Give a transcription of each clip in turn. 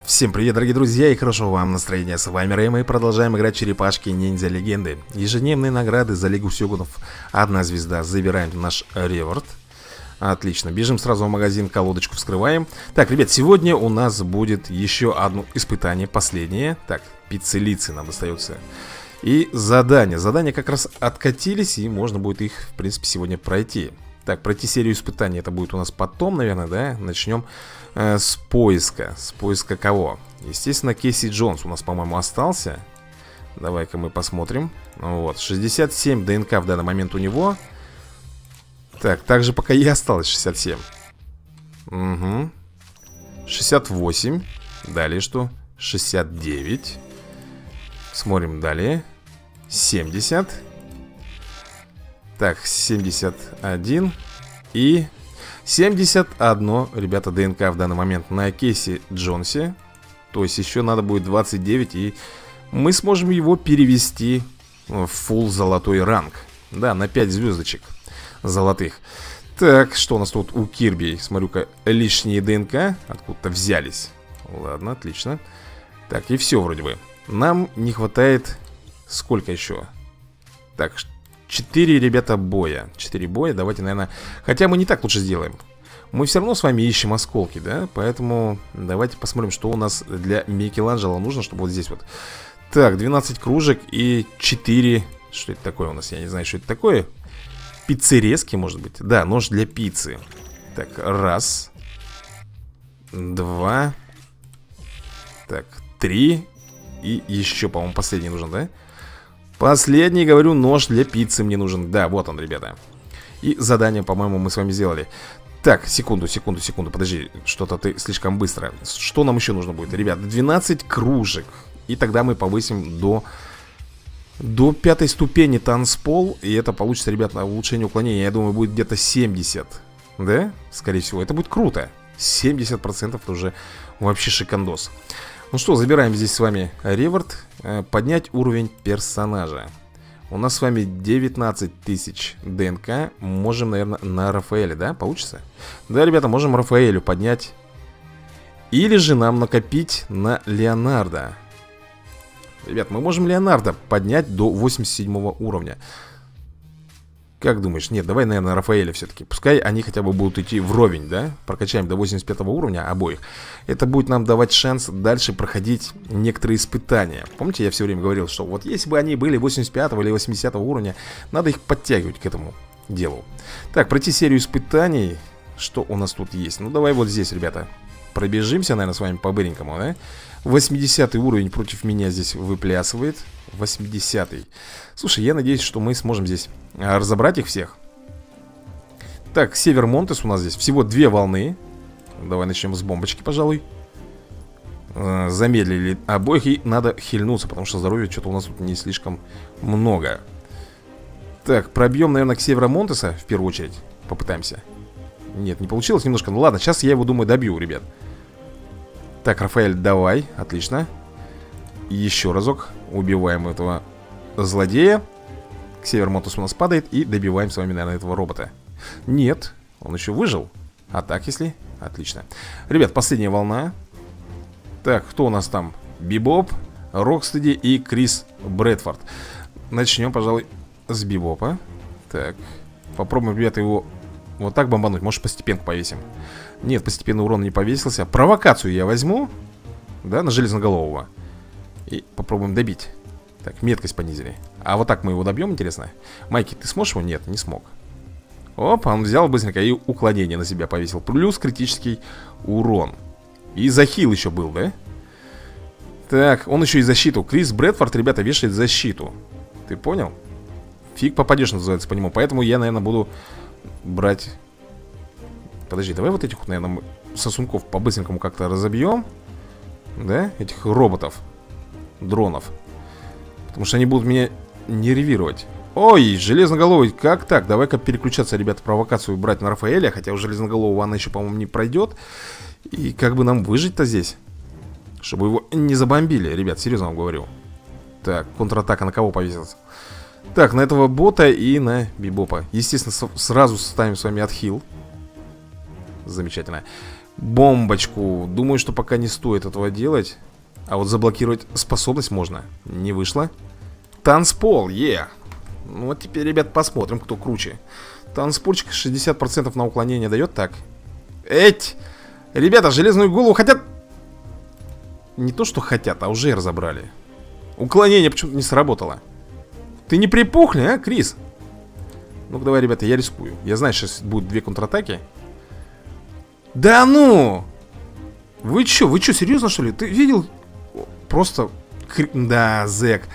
Всем привет, дорогие друзья, и хорошего вам настроения. С вами Рэй, мы продолжаем играть черепашки ниндзя легенды. Ежедневные награды за Лигу Сёгунов. Одна звезда. Забираем наш реворд. Отлично, бежим сразу в магазин, колодочку вскрываем. Так, ребят, сегодня у нас будет еще одно испытание, последнее. Так, пиццелицы нам достается. И задания. Задания как раз откатились, и можно будет их, в принципе, сегодня пройти. Так, пройти серию испытаний, это будет у нас потом, наверное, да? Начнем с поиска. С поиска кого? Естественно, Кейси Джонс у нас, по-моему, остался. Давай-ка мы посмотрим. Вот, 67 ДНК в данный момент у него. Так, также пока и осталось 67. Угу. 68. Далее что? 69. Смотрим далее. 70. Так, 71. И 71, ребята, ДНК в данный момент на Кейси Джонсе. То есть еще надо будет 29, и мы сможем его перевести в фулл золотой ранг. Да, на 5 звездочек золотых. Так, что у нас тут у Кирби? Смотрю-ка, лишние ДНК откуда-то взялись. Ладно, отлично. Так, и все вроде бы. Нам не хватает... Сколько еще? Так, 4, ребята, боя. 4 боя, давайте, наверное... Хотя мы не так лучше сделаем. Мы все равно с вами ищем осколки, да? Поэтому давайте посмотрим, что у нас для Микеланджело нужно, чтобы вот здесь вот... Так, 12 кружек и 4... Что это такое у нас? Я не знаю, что это такое. Пиццерезки, может быть? Да, нож для пиццы. Так, раз. 2. Так, 3. И еще, по-моему, последний нужен, да? Последний, говорю, нож для пиццы мне нужен. Да, вот он, ребята. И задание, по-моему, мы с вами сделали. Так, секунду, подожди. Что-то ты слишком быстро. Что нам еще нужно будет? Ребят, 12 кружек. И тогда мы повысим до 5 ступени танцпол. И это получится, ребят, на улучшение уклонения. Я думаю, будет где-то 70. Да? Скорее всего, это будет круто. 70% это уже вообще шикандос. Ну что, забираем здесь с вами реворд. Поднять уровень персонажа. У нас с вами 19 тысяч ДНК. Можем, наверное, на Рафаэля, да? Получится? Да, ребята, можем Рафаэлю поднять. Или же нам накопить на Леонардо. Ребят, мы можем Леонардо поднять до 87 уровня. Как думаешь? Нет, давай, наверное, Рафаэля все-таки. Пускай они хотя бы будут идти вровень, да? Прокачаем до 85 уровня обоих. Это будет нам давать шанс дальше проходить некоторые испытания. Помните, я все время говорил, что вот если бы они были 85 или 80 уровня, надо их подтягивать к этому делу. Так, пройти серию испытаний. Что у нас тут есть? Ну, давай вот здесь, ребята, пробежимся, наверное, с вами по-быренькому, да? 80 уровень против меня здесь выплясывает. 80-й. Слушай, я надеюсь, что мы сможем здесь разобрать их всех. Так, Север Монтес у нас здесь всего 2 волны. Давай начнем с бомбочки, пожалуй. Замедлили обоих, и надо хильнуться, потому что здоровья что-то у нас тут не слишком много. Так, пробьем, наверное, к Севера Монтеса в первую очередь. Попытаемся. Нет, не получилось немножко. Ну ладно, сейчас я его, думаю, добью, ребят. Так, Рафаэль, давай, отлично. Еще разок. Убиваем этого злодея. Север Монтес у нас падает. И добиваем с вами, наверное, этого робота. Нет, он еще выжил. А так, если? Отлично. Ребят, последняя волна. Так, кто у нас там? Бибоп, Рокстеди и Крис Брэдфорд. Начнем, пожалуй, с Бибопа. Так, попробуем, ребята, его вот так бомбануть. Может, постепенку повесим. Нет, постепенно урон не повесился. Провокацию я возьму. Да, на Железноголового. И попробуем добить. Так, меткость понизили. А вот так мы его добьем, интересно? Майки, ты сможешь его? Нет, не смог. Оп, он взял быстренько и уклонение на себя повесил. Плюс критический урон. И захил еще был, да? Так, он еще и защиту. Крис Брэдфорд, ребята, вешает защиту. Ты понял? Фиг попадешь, называется, по нему. Поэтому я, наверное, буду брать... Подожди, давай вот этих, наверное, сосунков по-быстренькому как-то разобьем. Да? Этих роботов. Дронов. Потому что они будут меня нервировать. Ой, Железноголовый, как так? Давай-ка переключаться, ребята, провокацию брать на Рафаэля. Хотя у Железноголового она еще, по-моему, не пройдет. И как бы нам выжить-то здесь? Чтобы его не забомбили, ребят, серьезно вам говорю. Так, контратака на кого повесилась? Так, на этого бота и на Бибопа. Естественно, сразу ставим с вами отхил. Замечательно. бомбочку. Думаю, что пока не стоит этого делать. А вот заблокировать способность можно. Не вышло. Танцпол, Ну вот теперь, ребят, посмотрим, кто круче. Танцпольчик 60% на уклонение дает. Так. Эть! Ребята, железную голову хотят... Не то, что хотят, а уже разобрали. Уклонение почему-то не сработало. Ты не припухли, а, Крис? Ну-ка давай, ребята, я рискую. Я знаю, сейчас будут 2 контратаки. Да ну! Вы чё, серьезно, что ли? Ты видел? Просто... Да, зэк.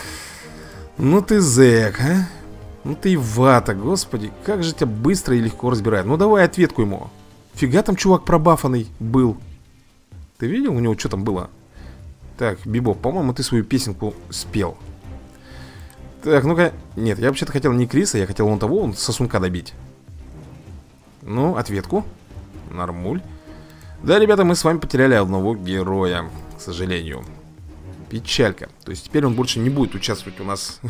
Ну ты зэк, а? Ну ты и вата, господи. Как же тебя быстро и легко разбирает. Ну давай ответку ему. Фига там чувак пробафанный был. Ты видел у него, что там было? Так, Бибоп, по-моему, ты свою песенку спел. Так, ну-ка. Нет, я вообще-то хотел не Криса, я хотел вон того, сосунка добить. Ну, ответку. Нормуль. Да, ребята, мы с вами потеряли одного героя, к сожалению. Печалька. То есть теперь он больше не будет участвовать у нас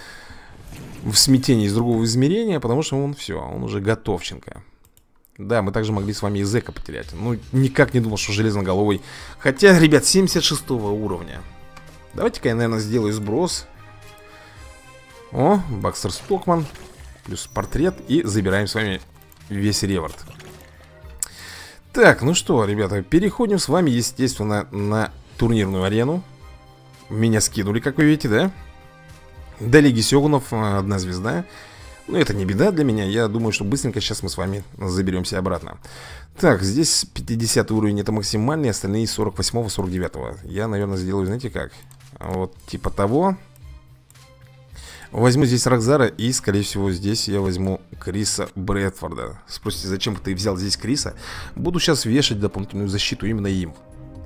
в смятении из другого измерения, потому что он все, он уже готовченко. Да, мы также могли с вами и зэка потерять. Ну, никак не думал, что железноголовый. Хотя, ребят, 76 уровня. Давайте-ка я, наверное, сделаю сброс. О, Бакстер Стокман. Плюс портрет. И забираем с вами весь реворд. Так, ну что, ребята, переходим с вами, естественно, на турнирную арену. Меня скинули, как вы видите, да? До Лиги Сёгунов 1 звезда. Но это не беда для меня. Я думаю, что быстренько сейчас мы с вами заберемся обратно. Так, здесь 50 уровень это максимальный, остальные 48-го, 49-го. Я, наверное, сделаю, знаете как? Вот типа того. Возьму здесь Рокзара и, скорее всего, здесь я возьму Криса Брэдфорда. Спросите, зачем ты взял здесь Криса? Буду сейчас вешать дополнительную защиту именно им.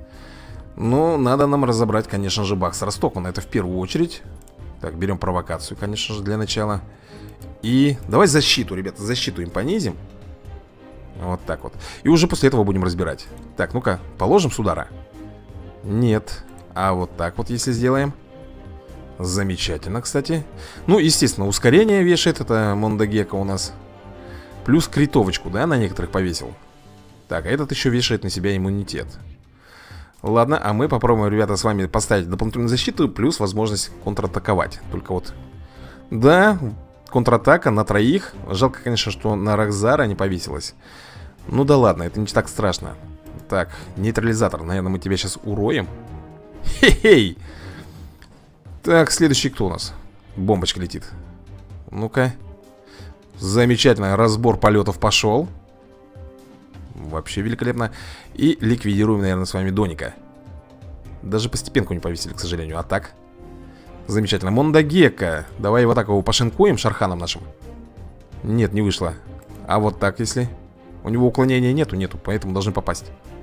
Но надо нам разобрать, конечно же, Бакстера Стокмана. Это в первую очередь. Так, берем провокацию, конечно же, для начала. И давай защиту, ребята, защиту им понизим. Вот так вот. И уже после этого будем разбирать. Так, ну-ка, положим с удара. Нет. А вот так вот, если сделаем. Замечательно, кстати. Ну, естественно, ускорение вешает. Это Мондагека у нас. Плюс критовочку, да, на некоторых повесил. Так, а этот еще вешает на себя иммунитет. Ладно, а мы попробуем, ребята, с вами поставить дополнительную защиту. Плюс возможность контратаковать. Только вот... Да, контратака на 3. Жалко, конечно, что на Рокзара не повесилась. Ну да ладно, это не так страшно. Так, нейтрализатор, наверное, мы тебя сейчас уроем. Хе-хей. Так, следующий кто у нас? Бомбочка летит. Ну-ка. Замечательно, разбор полетов пошел. Вообще великолепно. И ликвидируем, наверное, с вами Доника. Даже постепенку не повесили, к сожалению. А так, замечательно. Мондагека. Давай его так его пошинкуем шарханом нашим. Нет, не вышло. А вот так, если... У него уклонения нету, поэтому должны попасть.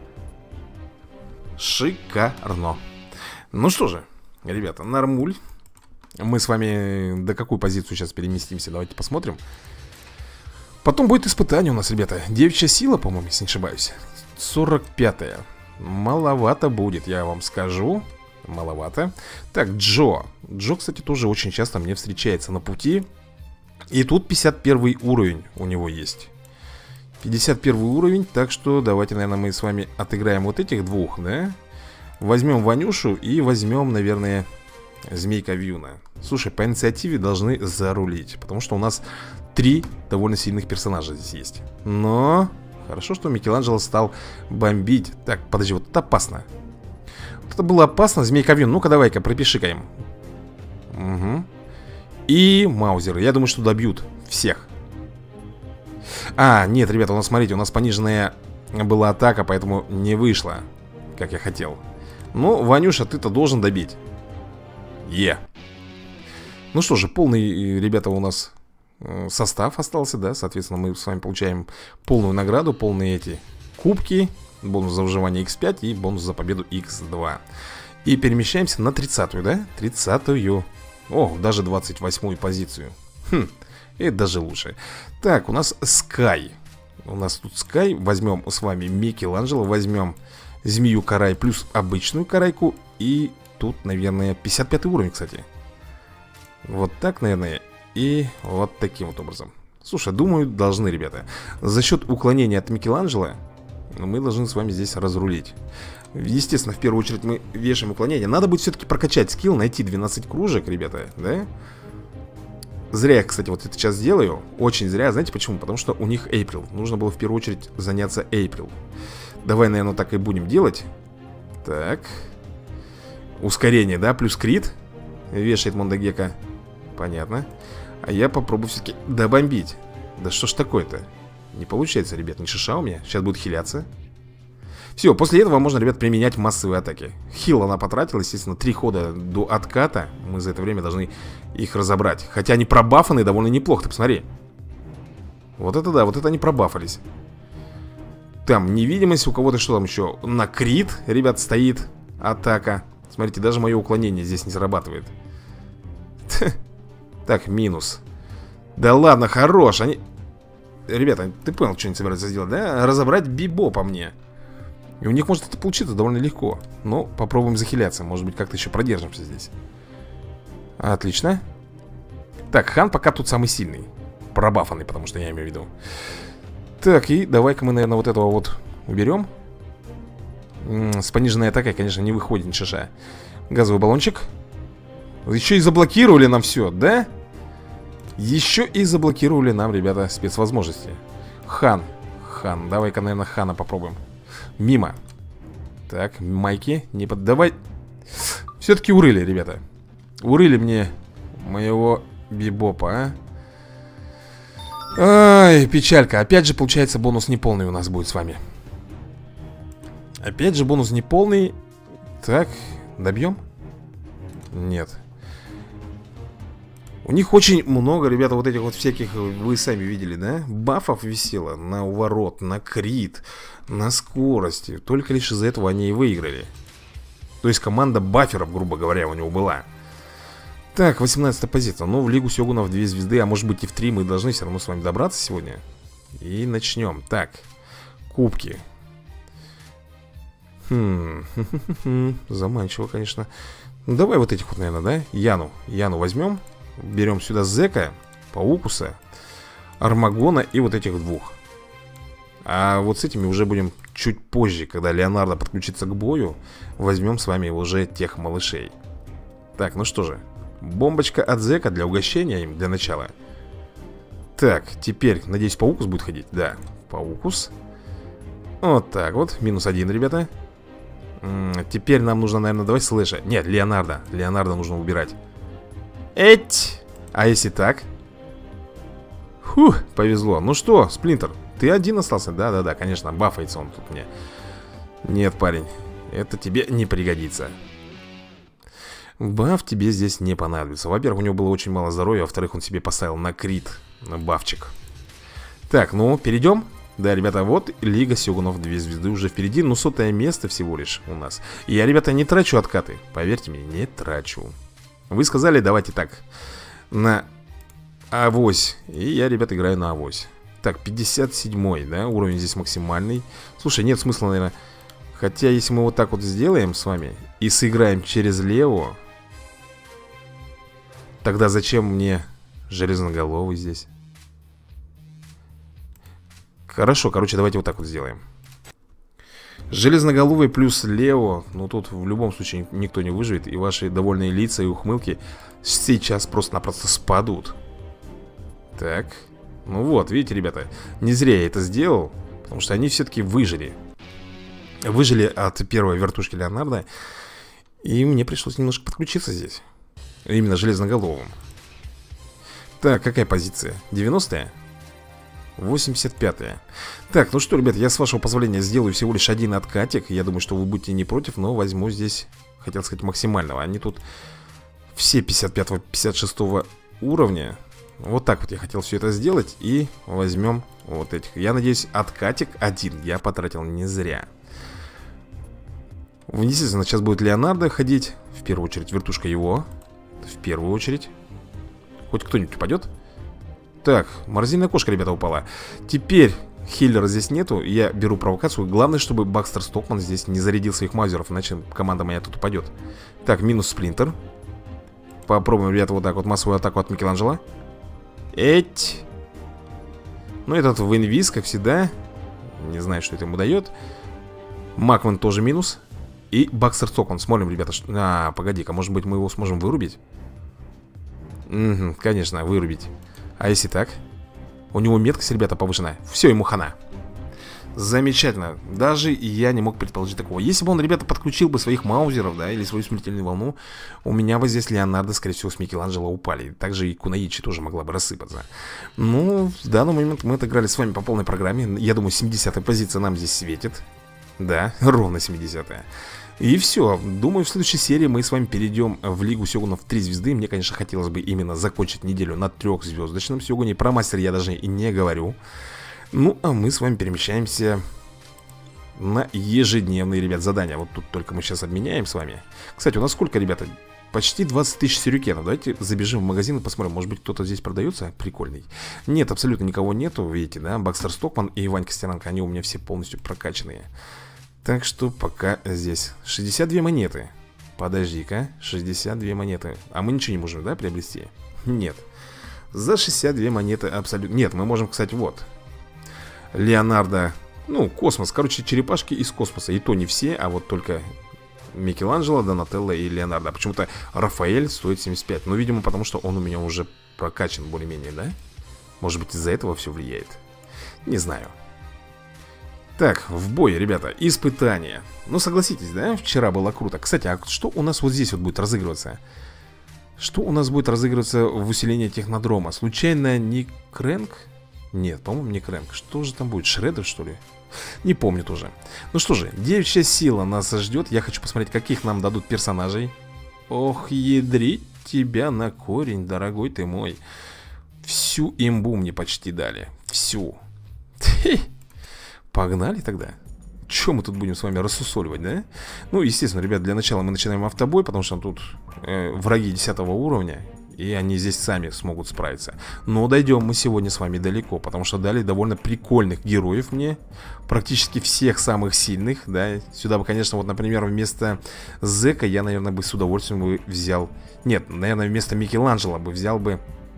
Шикарно. Ну что же, ребята, нормуль. Мы с вами до какую позицию сейчас переместимся? Давайте посмотрим. Потом будет испытание у нас, ребята. Девичья сила, по-моему, если не ошибаюсь. 45-я. Маловато будет, я вам скажу. Маловато. Так, Джо. Джо, кстати, тоже очень часто мне встречается на пути. И тут 51 уровень у него есть. 51 уровень, так что давайте, наверное, мы с вами отыграем вот этих двух, да? Возьмем Ванюшу и возьмем, наверное, Змейка Вьюна. Слушай, по инициативе должны зарулить, потому что у нас 3 довольно сильных персонажа здесь есть. Но хорошо, что Микеланджело стал бомбить. Так, подожди, вот это опасно. Вот это было опасно, Змейка Вьюн. Ну-ка, давай-ка, пропиши-ка им. Угу. И Маузеры, я думаю, что добьют всех. А, нет, ребята, у нас, смотрите, у нас пониженная была атака, поэтому не вышло, как я хотел. Ну, Ванюша, ты-то должен добить. Ну что же, полный, ребята, у нас состав остался, да? Соответственно, мы с вами получаем полную награду, полные эти кубки. Бонус за выживание x5 и бонус за победу x2. И перемещаемся на 30-ю, да? 30-ю. О, даже 28-ю позицию. Это даже лучше. Так, у нас Скай. У нас тут Скай. Возьмем с вами Микеланджело. Возьмем Змею Карай плюс обычную Карайку. И тут, наверное, 55 уровень, кстати. Вот так, наверное. И вот таким вот образом. Слушай, думаю, должны, ребята. За счет уклонения от Микеланджело мы должны с вами здесь разрулить. Естественно, в первую очередь мы вешаем уклонение. Надо будет все-таки прокачать скилл, найти 12 кружек, ребята, да? Зря я, кстати, вот это сейчас делаю. Очень зря, знаете почему? Потому что у них Эйприл. Нужно было в первую очередь заняться Эйприл. Давай, наверное, так и будем делать. Так. Ускорение, да, плюс крит. Вешает Мондагека. Понятно. А я попробую все-таки добомбить. Да что ж такое-то? Не получается, ребят, не шиша у меня. Сейчас будет хиляться. Все, после этого можно, ребят, применять массовые атаки. Хил она потратила, естественно, 3 хода до отката. Мы за это время должны их разобрать. Хотя они пробафаны довольно неплохо, ты посмотри. Вот это да, вот это они пробафались. Там невидимость, у кого-то что там еще? На крит, ребят, стоит атака. Смотрите, даже мое уклонение здесь не срабатывает. Так, минус. Да ладно, хорош. Они... Ребята, ты понял, что они собираются сделать, да? Разобрать Бибо по мне. И у них может это получиться довольно легко. Но попробуем захиляться. Может быть, как-то еще продержимся здесь. Отлично. Так, Хан пока тут самый сильный. Пробафанный, потому что я имею в виду. Так, и давай-ка мы, наверное, вот этого вот уберем. С пониженной атакой, конечно, не выходит ни шиша. Газовый баллончик. Еще и заблокировали нам все, да? Еще и заблокировали нам, ребята, спецвозможности. Хан, давай-ка, наверное, Хана попробуем. Мимо. Так, майки, не поддавай. Все-таки урыли, ребята. Урыли мне моего Бибопа, а? Ай, печалька. Опять же, получается, бонус неполный у нас будет с вами. Опять же, бонус неполный. Так, добьем? Нет. У них очень много, ребята, вот этих вот всяких, вы сами видели, да? Бафов висело на уворот, на крит, на скорости. Только лишь из-за этого они и выиграли. То есть команда баферов, грубо говоря, у него была. Так, 18-я позиция. Ну, в Лигу Сёгунов 2 звезды, а может быть и в 3 мы должны все равно с вами добраться сегодня. И начнем. Так, кубки. Заманчиво, конечно. Ну, давай вот этих вот, наверное, да? Яну возьмем. Берем сюда Зека, Паукуса, Армагона и вот этих двух. А вот с этими уже будем чуть позже, когда Леонардо подключится к бою. Возьмем с вами уже тех малышей. Так, ну что же. Бомбочка от Зека для угощения им, для начала. Так, теперь, надеюсь, Паукус будет ходить. Да, Паукус. Вот так вот, -1, ребята. Теперь нам нужно, наверное, давай Слэша. Нет, Леонардо нужно убирать. Эть! А если так? Фух, повезло. Ну что, Сплинтер, ты один остался? Да, конечно, бафается он тут мне. Нет, парень, это тебе не пригодится. Баф тебе здесь не понадобится. Во-первых, у него было очень мало здоровья. Во-вторых, он себе поставил на крит, на бафчик. Так, ну, перейдем. Да, ребята, вот Лига Сёгунов 2 звезды уже впереди. Ну, 100-е место всего лишь у нас. И я, ребята, не трачу откаты. Поверьте мне, не трачу. Вы сказали, давайте так, на авось. И я, ребят, играю на авось. Так, 57-й, да, уровень здесь максимальный. Слушай, нет смысла, наверное. Хотя, если мы вот так вот сделаем с вами и сыграем через Лео, тогда зачем мне железноголовый здесь? Хорошо, короче, давайте вот так вот сделаем. Железноголовый плюс Лео. Ну тут в любом случае никто не выживет. И ваши довольные лица и ухмылки сейчас просто-напросто спадут. Так. Ну вот, видите, ребята, не зря я это сделал. Потому что они все-таки выжили. Выжили от первой вертушки Леонардо. И мне пришлось немножко подключиться здесь. Именно железноголовым. Так, какая позиция? 90-я? 85-я. Так, ну что, ребят, я с вашего позволения сделаю всего лишь один откатик. Я думаю, что вы будете не против, но возьму здесь, хотел сказать, максимального. Они тут все 55-го, 56-го уровня. Вот так вот я хотел все это сделать. И возьмем вот этих. Я надеюсь, откатик один я потратил не зря. Естественно, сейчас будет Леонардо ходить. В первую очередь вертушка его. В первую очередь. Хоть кто-нибудь упадет. Так, морозильная кошка, ребята, упала. Теперь хиллера здесь нету. Я беру провокацию. Главное, чтобы Бакстер Стокман здесь не зарядил своих маузеров, иначе команда моя тут упадет. Так, минус Сплинтер. Попробуем, ребята, вот так вот массовую атаку от Микеланджело. Эть. Ну, этот Винвиз, как всегда, Не знаю, что это ему дает. Макман тоже минус. И Бакстер Стокман. Смотрим, ребята. Погоди-ка, может быть мы его сможем вырубить? Угу, конечно, вырубить. А если так? У него меткость, ребята, повышена. Все, ему хана. Замечательно. Даже я не мог предположить такого. Если бы он, ребята, подключил бы своих маузеров, да, или свою смертельную волну, у меня бы здесь Леонардо, скорее всего, с Микеланджело упали. Также и Кунаичи тоже могла бы рассыпаться. Ну, в данный момент мы отыграли с вами по полной программе. Я думаю, 70-я позиция нам здесь светит. Да, ровно 70-я. И все, думаю, в следующей серии мы с вами перейдем в Лигу Сёгунов 3 звезды. Мне, конечно, хотелось бы именно закончить неделю на 3-звездочном Сёгуне. Про мастер я даже и не говорю. Ну, а мы с вами перемещаемся на ежедневные, ребят, задания. Вот тут только мы сейчас обменяем с вами. Кстати, у нас сколько, ребята? Почти 20 тысяч сюрикенов. Давайте забежим в магазин и посмотрим. Может быть, кто-то здесь продается прикольный? Нет, абсолютно никого нету. Видите, да? Бакстер Стокман и Ванька Стенанко, они у меня все полностью прокачанные. Так что пока здесь 62 монеты. Подожди-ка, 62 монеты. А мы ничего не можем, да, приобрести? Нет. За 62 монеты абсолютно... Нет, мы можем, кстати, вот Леонардо, ну, космос, короче, черепашки из космоса. И то не все, а вот только Микеланджело, Донателло и Леонардо. Почему-то Рафаэль стоит 75. Ну, видимо, потому что он у меня уже прокачан более-менее, да? Может быть, из-за этого все влияет? Не знаю. Так, в бой, ребята, испытание. Ну, согласитесь, да, вчера было круто. Кстати, а что у нас вот здесь вот будет разыгрываться? Что у нас будет разыгрываться в усилении технодрома? Случайно не Крэнк? Нет, по-моему, не Крэнк. Что же там будет? Шреддер, что ли? Не помню тоже. Ну что же, девичья сила нас ждет. Я хочу посмотреть, каких нам дадут персонажей. Ох, ядрить тебя на корень, дорогой ты мой. Всю имбу мне почти дали. Всю. Погнали тогда. Че мы тут будем с вами рассусоливать, да? Ну, естественно, ребят, для начала мы начинаем автобой, потому что тут враги 10 уровня, и они здесь сами смогут справиться. Но дойдем мы сегодня с вами далеко, потому что дали довольно прикольных героев мне. Практически всех самых сильных, да. Сюда бы, конечно, вот, например, вместо Зека я, наверное, бы с удовольствием бы взял... Нет, наверное, вместо Микеланджело бы взял бы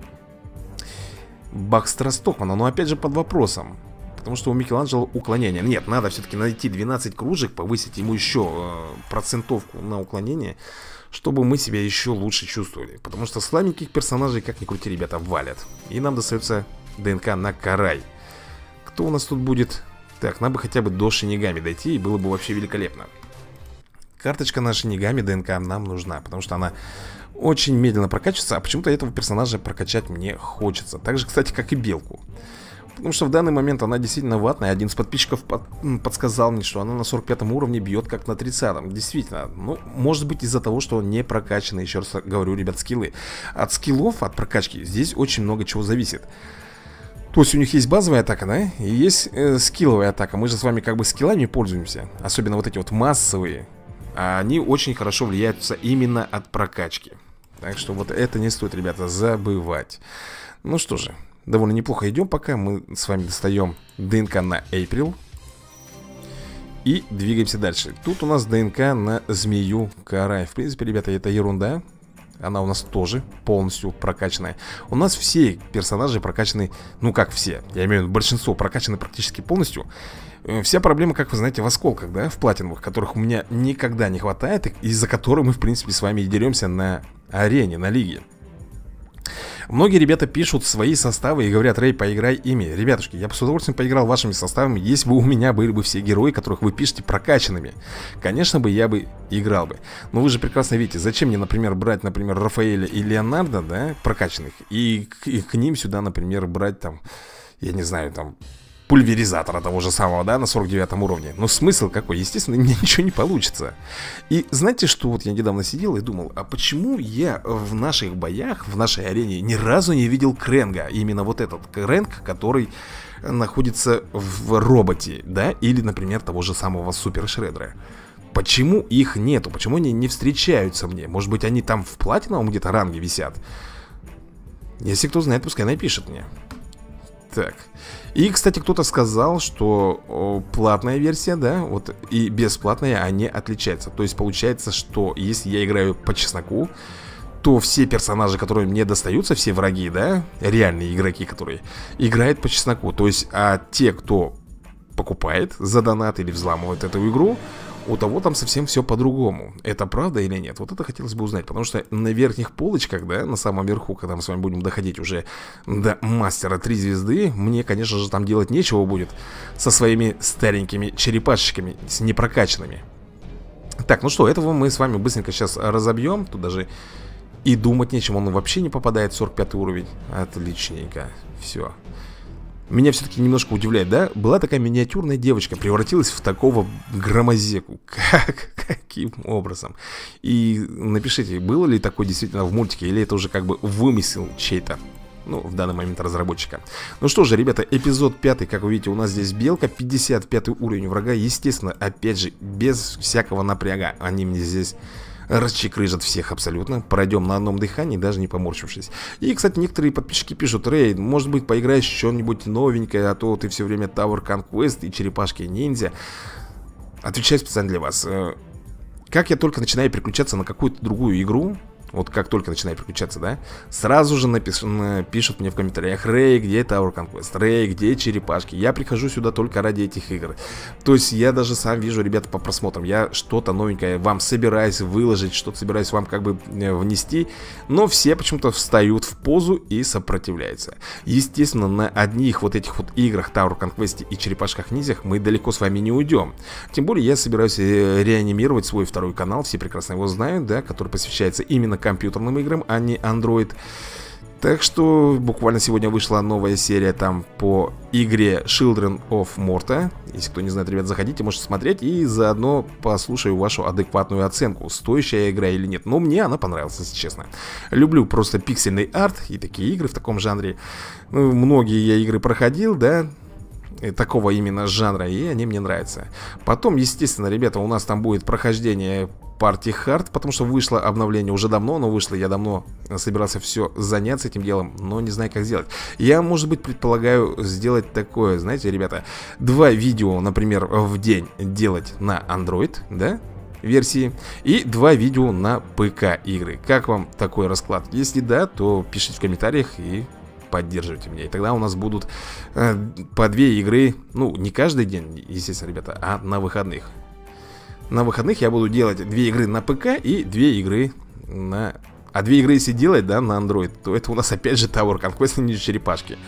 Бакстера Стокмана, но опять же под вопросом. Потому что у Микеланджело уклонение. Нет, надо все-таки найти 12 кружек, повысить ему еще процентовку на уклонение, чтобы мы себя еще лучше чувствовали. Потому что слабеньких персонажей, как ни крути, ребята, валят. И нам достается ДНК на Карай. Кто у нас тут будет? Так, нам бы хотя бы до Шинигами дойти, и было бы вообще великолепно. Карточка на Шинигами ДНК нам нужна, потому что она очень медленно прокачивается. А почему-то этого персонажа прокачать мне хочется. Так же, кстати, как и Белку. Потому что в данный момент она действительно ватная. Один из подписчиков подсказал мне, что она на 45 уровне бьет как на 30-м. Действительно, ну, может быть из-за того, что не прокачаны, еще раз говорю, ребят, скиллы. От скиллов, от прокачки здесь очень много чего зависит. То есть у них есть базовая атака, да? И есть скилловая атака. Мы же с вами как бы скиллами пользуемся. Особенно вот эти вот массовые. А они очень хорошо влияются именно от прокачки. Так что вот это не стоит, ребята, забывать. Ну что же, довольно неплохо идем пока. Мы с вами достаем ДНК на Эйприл и двигаемся дальше. Тут у нас ДНК на Змею Карай. В принципе, ребята, это ерунда. Она у нас тоже полностью прокачанная. У нас все персонажи прокачаны. Ну как все, я имею в виду большинство прокачаны практически полностью. Вся проблема, как вы знаете, в осколках, да, в платиновых, которых у меня никогда не хватает, из-за которых мы, в принципе, с вами и деремся на арене, на лиге. Многие ребята пишут свои составы и говорят: Рэй, поиграй ими. Ребятушки, я бы с удовольствием поиграл вашими составами, если бы у меня были бы все герои, которых вы пишете, прокачанными. Конечно бы я бы играл бы. Но вы же прекрасно видите, зачем мне, например, брать, например, Рафаэля и Леонардо, да, прокачанных, и к ним сюда, например, брать там, я не знаю, там, пульверизатора того же самого, да, на 49 уровне. Но смысл какой? Естественно, у меня ничего не получится. И знаете, что вот я недавно сидел и думал, а почему я в наших боях, в нашей арене ни разу не видел Крэнга? Именно вот этот Крэнг, который находится в роботе, да, или, например, того же самого Супер Шреддера. Почему их нету? Почему они не встречаются мне? Может быть, они там в платиновом где-то ранге висят? Если кто знает, пускай напишет мне. Так. И, кстати, кто-то сказал, что платная версия, да, вот, и бесплатная, они отличаются. То есть получается, что если я играю по чесноку, то все персонажи, которые мне достаются, все враги, да, реальные игроки, которые играют по чесноку. То есть, а те, кто покупает за донат или взламывает эту игру, у того там совсем все по-другому. Это правда или нет? Вот это хотелось бы узнать. Потому что на верхних полочках, да, на самом верху, когда мы с вами будем доходить уже до мастера 3 звезды, мне, конечно же, там делать нечего будет со своими старенькими черепашечками, с непрокачанными. Так, ну что, этого мы с вами быстренько сейчас разобьем. Тут даже и думать нечем, он вообще не попадает в 45 уровень. Отличненько, все. Меня все-таки немножко удивляет, да? Была такая миниатюрная девочка, превратилась в такого громозеку. Каким образом? И напишите, было ли такое действительно в мультике, или это уже как бы вымысел чей-то, ну, в данный момент разработчика. Ну что же, ребята, эпизод 5, как вы видите, у нас здесь белка, 55 уровень врага. Естественно, опять же, без всякого напряга. Они мне здесь расчекрыжат всех абсолютно. Пройдем на одном дыхании, даже не поморщившись. И, кстати, некоторые подписчики пишут: Рэй, может быть, поиграешь что-нибудь новенькое, а то ты все время Tower Conquest и черепашки ниндзя. Отвечаю специально для вас. Как я только начинаю переключаться на какую-то другую игру, вот как только начинаю переключаться, да, сразу же пишут мне в комментариях: Рэй, где Tower Conquest? Рэй, где черепашки? Я прихожу сюда только ради этих игр. То есть я даже сам вижу, ребята, по просмотрам, я что-то новенькое вам собираюсь выложить, что-то собираюсь вам как бы внести, но все почему-то встают в позу и сопротивляются. Естественно, на одних вот этих вот играх, Tower Conquest и черепашках-ниндзях, мы далеко с вами не уйдем. Тем более я собираюсь реанимировать свой второй канал, все прекрасно его знают, да, который посвящается именно компьютерным играм, а не Android. Так что буквально сегодня вышла новая серия там по игре Children of Morta. Если кто не знает, ребят, заходите, можете смотреть. И заодно послушаю вашу адекватную оценку, стоящая игра или нет. Но мне она понравилась, если честно. Люблю просто пиксельный арт и такие игры в таком жанре. Ну, многие я игры проходил, да, такого именно жанра, и они мне нравятся. Потом, естественно, ребята, у нас там будет прохождение Party Hard, потому что вышло обновление уже давно, но вышло, я давно собирался все заняться этим делом, но не знаю, как сделать. Я, может быть, предполагаю сделать такое, знаете, ребята, 2 видео, например, в день делать на Android, да, версии, и 2 видео на ПК игры. Как вам такой расклад? Если да, то пишите в комментариях и поддерживайте меня. И тогда у нас будут по 2 игры, ну, не каждый день, естественно, ребята, а на выходных. На выходных я буду делать 2 игры на ПК и 2 игры на... А 2 игры если делать, да, на Android, то это у нас опять же Tower Conquest, не черепашки.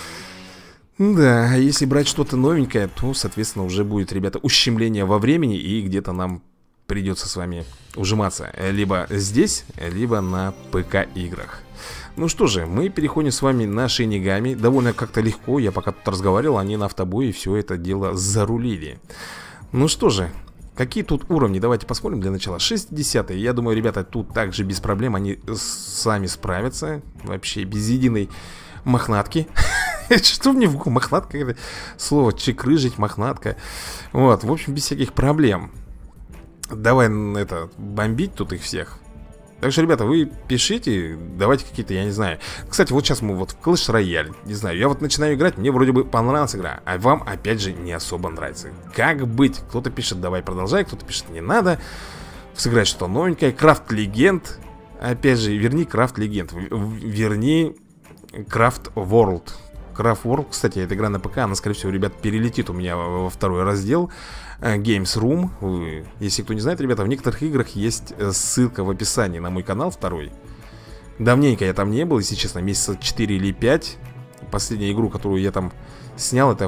Да, а если брать что-то новенькое, то, соответственно, уже будет, ребята, ущемление во времени, и где-то нам придется с вами ужиматься либо здесь, либо на ПК-играх. Ну что же, мы переходим с вами на Шинигами. Довольно как-то легко, я пока тут разговаривал, они на автобое все это дело зарулили. Ну что же, какие тут уровни? Давайте посмотрим для начала. 60-е. Я думаю, ребята, тут также без проблем они сами справятся. Вообще без единой мохнатки. Что мне в голову? Мохнатка? Это слово чекрыжить, мохнатка. Вот, в общем, без всяких проблем. Давай это, бомбить тут их всех. Так что, ребята, вы пишите, давайте какие-то, я не знаю. Кстати, вот сейчас мы вот в Clash Royale, не знаю, я вот начинаю играть, мне вроде бы понравилась игра, а вам, опять же, не особо нравится. Как быть? Кто-то пишет, давай продолжай, кто-то пишет, не надо. Сыграть что-то новенькое. Крафт Легенд. Опять же, верни Крафт Легенд. Верни Крафт World. Крафт World, кстати, эта игра на ПК, она, скорее всего, ребят, перелетит у меня во второй раздел Games Room. Если кто не знает, ребята, в некоторых играх есть ссылка в описании на мой канал второй. Давненько я там не был, если честно, месяца 4 или 5. Последнюю игру, которую я там снял, это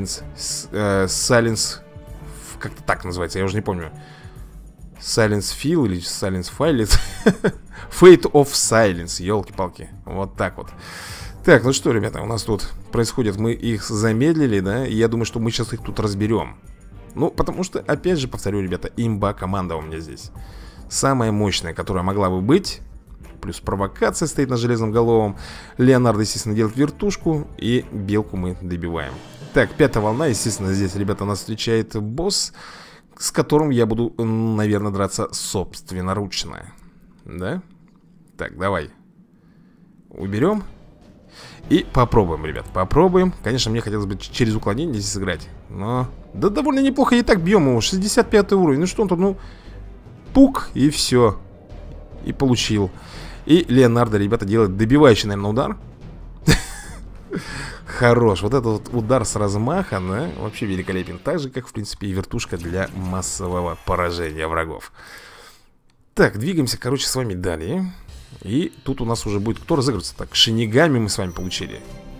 Silence, как-то так называется, я уже не помню. Silence Fill или Silence Files. Fate of Silence, елки-палки. Вот так вот. Так, ну что, ребята, у нас тут происходит, мы их замедлили, да, и я думаю, что мы сейчас их тут разберем. Ну, потому что, опять же, повторю, ребята, имба команда у меня здесь самая мощная, которая могла бы быть. Плюс провокация стоит на железном головом. Леонардо, естественно, делает вертушку, и белку мы добиваем. Так, 5-я волна, естественно, здесь, ребята, нас встречает босс, с которым я буду, наверное, драться собственноручно. Да? Так, давай уберем. И попробуем, ребят, попробуем. Конечно, мне хотелось бы через уклонение здесь сыграть, но... Да довольно неплохо, и так бьем его. 65 уровень, ну что он тут, ну... Пук, и все. И получил. И Леонардо, ребята, делает добивающий, наверное, удар. Хорош, вот этот вот удар с размаха, да, вообще великолепен. Так же, как, в принципе, и вертушка для массового поражения врагов. Так, двигаемся, короче, с вами далее. И тут у нас уже будет кто разыгрываться? Так, Шинигами мы с вами получили.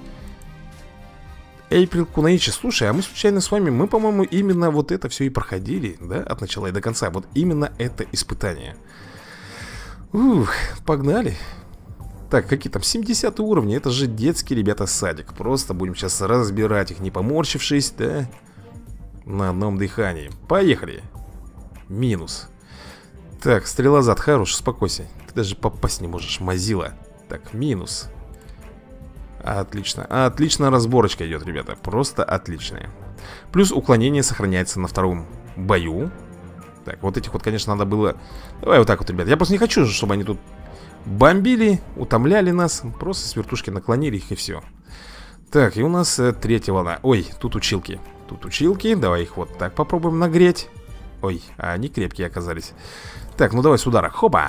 Эйприл Кунаичи, слушай, а мы случайно с вами, мы, по-моему, именно вот это все и проходили, да, от начала и до конца. Вот именно это испытание. Ух, погнали. Так, какие там 70 уровни, это же детский, ребята, садик. Просто будем сейчас разбирать их, не поморщившись, да, на одном дыхании. Поехали. Минус. Так, стрелозад, хорош, успокойся. Ты даже попасть не можешь, мазила. Так, минус. Отлично, отлично разборочка идет, ребята. Просто отличная. Плюс уклонение сохраняется на втором бою. Так, вот этих вот, конечно, надо было... Давай вот так вот, ребята. Я просто не хочу, чтобы они тут бомбили, утомляли нас. Просто с вертушки наклонили их и все. Так, и у нас третья волна. Ой, тут училки. Тут училки, давай их вот так попробуем нагреть. Ой, а они крепкие оказались. Так, ну давай с удара, хопа.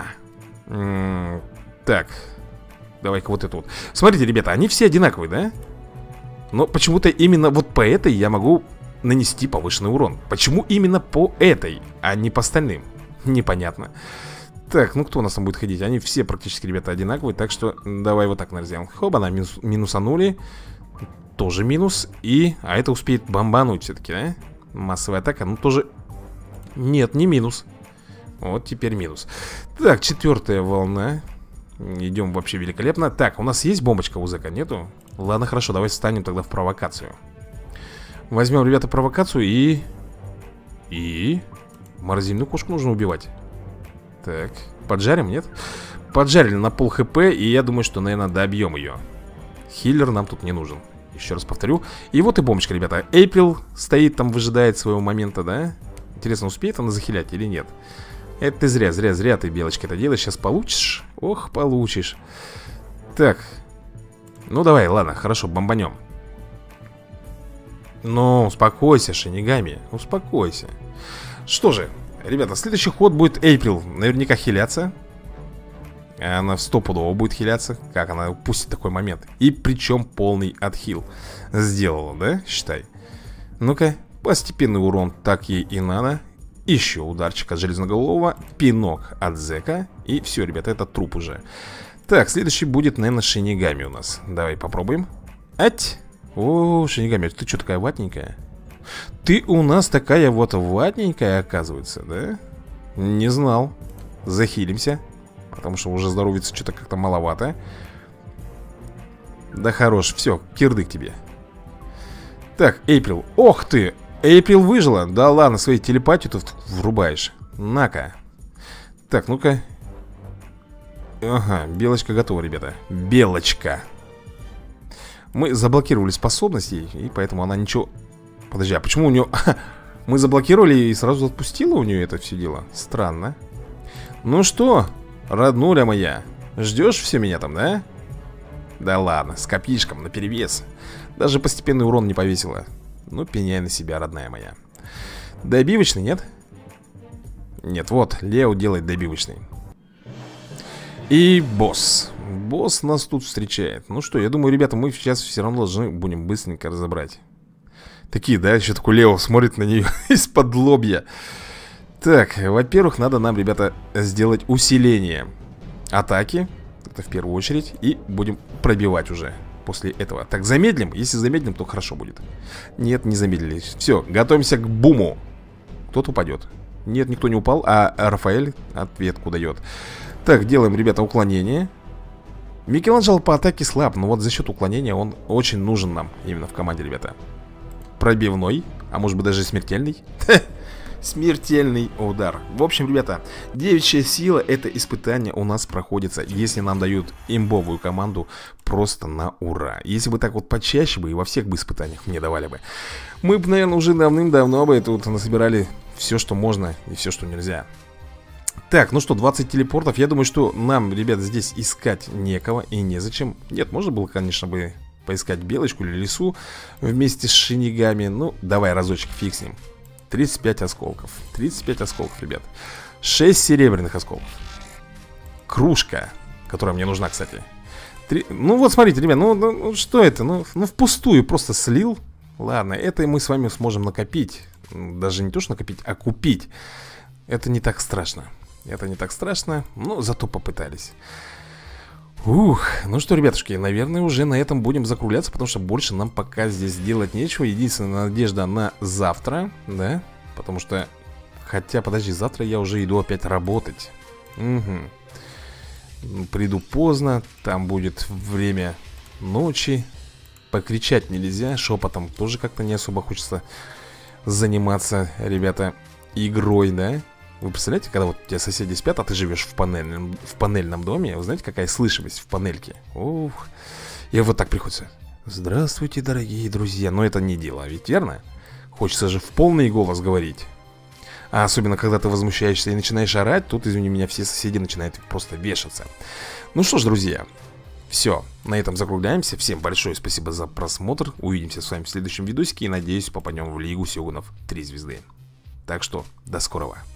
Так, давай-ка вот это вот. Смотрите, ребята, они все одинаковые, да? Но почему-то именно вот по этой я могу нанести повышенный урон. Почему именно по этой, а не по остальным? Непонятно. Так, ну кто у нас там будет ходить? Они все практически, ребята, одинаковые. Так что давай вот так, наверное, сделаем. Хоба, на минусанули. Тоже минус. И, а это успеет бомбануть все-таки, да? Массовая атака, ну тоже... Нет, не минус. Вот теперь минус. Так, четвертая волна. Идем вообще великолепно. Так, у нас есть бомбочка у зэка? Нету? Ладно, хорошо, давай встанем тогда в провокацию. Возьмем, ребята, провокацию и... Морозильную кошку нужно убивать. Так, поджарим, нет? Поджарили на пол хп, и я думаю, что, наверное, добьем ее. Хиллер нам тут не нужен. Еще раз повторю. И вот и бомбочка, ребята. Эйприл стоит там, выжидает своего момента, да? Интересно, успеет она захилять или нет? Это ты зря ты, белочка, это делаешь. Сейчас получишь? Ох, получишь. Так. Ну, давай, ладно, хорошо, бомбанем. Ну, успокойся, Шинигами, успокойся. Что же, ребята, следующий ход будет Эйприл наверняка хиляться. Она стопудово будет хиляться. Как она упустит такой момент? И причем полный отхил сделала, да? Считай. Ну-ка, постепенный урон, так ей и надо. Еще ударчик от железноголового, пинок от зэка. И все, ребята, это труп уже. Так, следующий будет, наверное, Шинигами у нас. Давай попробуем. Ать! О, Шинигами, ты что такая ватненькая? Ты у нас такая вот ватненькая, оказывается, да? Не знал. Захилимся. Потому что уже здоровится что-то как-то маловато. Да хорош, все, кирдык тебе. Так, Эйприл, ох ты! Эйприл выжила, да ладно, своей телепатию тут врубаешь. На-ка. Так, ну-ка. Ага, белочка готова, ребята. Белочка. Мы заблокировали способности, и поэтому она ничего... Подожди, а почему у нее... Мы заблокировали и сразу отпустила у нее это все дело? Странно. Ну что, роднуля моя, ждешь все меня там, да? Да ладно, с копишком наперевес. Даже постепенный урон не повесила. Ну, пеняй на себя, родная моя. Добивочный, нет? Нет, вот, Лео делает добивочный. И босс. Босс нас тут встречает. Ну что, я думаю, ребята, мы сейчас все равно должны будем быстренько разобрать. Такие, да, еще такой Лео смотрит на нее из-под лобья. Так, во-первых, надо нам, ребята, сделать усиление атаки. Это в первую очередь. И будем пробивать уже после этого. Так, замедлим. Если замедлим, то хорошо будет. Нет, не замедлили. Все, готовимся к буму. Кто-то упадет. Нет, никто не упал, а Рафаэль ответку дает. Так, делаем, ребята, уклонение. Микеланджело по атаке слаб, но вот за счет уклонения он очень нужен нам именно в команде, ребята. Пробивной, а может быть даже смертельный. Смертельный удар. В общем, ребята, девичья сила, это испытание у нас проходится, если нам дают имбовую команду, просто на ура. Если бы так вот почаще бы и во всех бы испытаниях мне давали бы, мы бы, наверное, уже давным-давно бы тут насобирали все, что можно и все, что нельзя. Так, ну что, 20 телепортов. Я думаю, что нам, ребят, здесь искать некого и незачем. Нет, можно было, конечно, бы поискать белочку или лису вместе с Шинигами. Ну, давай разочек фиксим. 35 осколков. 35 осколков, ребят. 6 серебряных осколков. Кружка, которая мне нужна, кстати. Ну вот, смотрите, ребят, ну что это? Ну впустую просто слил. Ладно, это мы с вами сможем накопить. Даже не то, что накопить, а купить. Это не так страшно. Это не так страшно, но зато попытались. Ух, ну что, ребятушки, наверное, уже на этом будем закругляться, потому что больше нам пока здесь делать нечего. Единственная надежда на завтра, да? Потому что, хотя, подожди, завтра я уже иду опять работать. Угу. Приду поздно, там будет время ночи. Покричать нельзя, шепотом тоже как-то не особо хочется заниматься, ребята, игрой, да? Вы представляете, когда вот у тебя соседи спят, а ты живешь в панельном доме. Вы знаете, какая слышимость в панельке? Ух. И вот так приходится. Здравствуйте, дорогие друзья. Но это не дело, ведь верно? Хочется же в полный голос говорить. А особенно, когда ты возмущаешься и начинаешь орать, тут, извини меня, все соседи начинают просто вешаться. Ну что ж, друзья, все, на этом закругляемся. Всем большое спасибо за просмотр. Увидимся с вами в следующем видосике. И надеюсь, попадем в Лигу Сёгунов 3 звезды. Так что, до скорого.